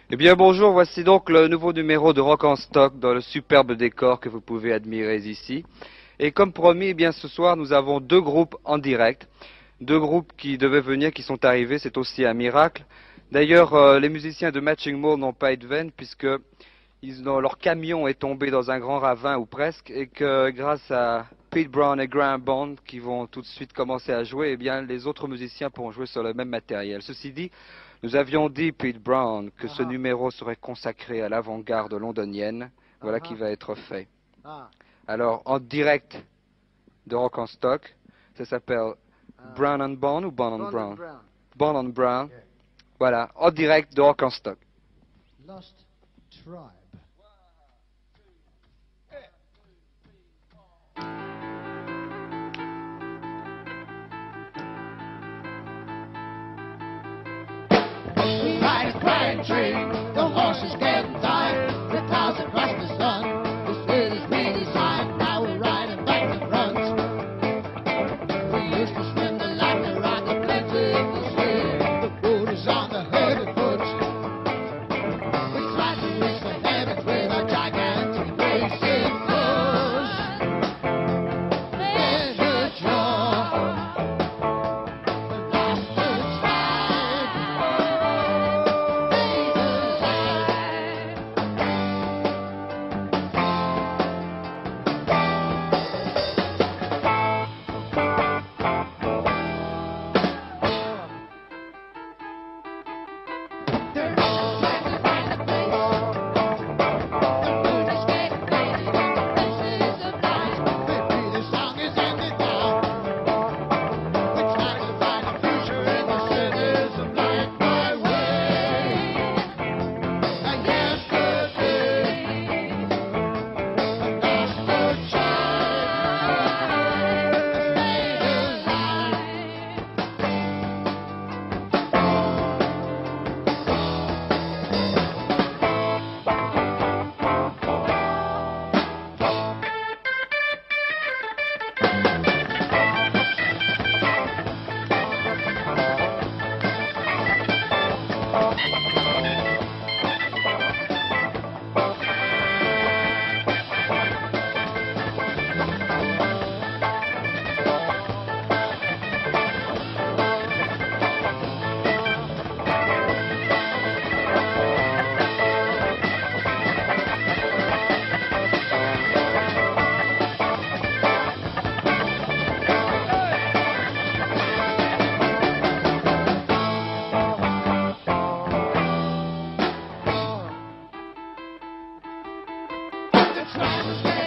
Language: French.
Eh bien bonjour, voici donc le nouveau numéro de Rock en Stock dans le superbe décor que vous pouvez admirer ici. Et comme promis, eh bien ce soir nous avons deux groupes en direct. Deux groupes qui devaient venir, qui sont arrivés, c'est aussi un miracle. D'ailleurs, les musiciens de Matching Mode n'ont pas été vaines puisque leur camion est tombé dans un grand ravin ou presque et que grâce à Pete Brown et Graham Bond qui vont tout de suite commencer à jouer, eh bien les autres musiciens pourront jouer sur le même matériel. Ceci dit, nous avions dit, Pete Brown, que ce numéro serait consacré à l'avant-garde londonienne. Voilà qui va être fait. Alors, en direct de Rock en Stock, ça s'appelle Brown and Bond ou Bond and Brown? Bond and Brown. Voilà, en direct de Rock en Stock. Lost Tribe. Ride a crying train, the horses getting tired, the cows across the sun, the city's redesigned, now we're riding back to front. We used to swim the line around the plenty of the sea, the boat is on the heavy foot. We try to reach the heavens with our gigantic racing cars. Measure jaw, the lost tribe. The tribe was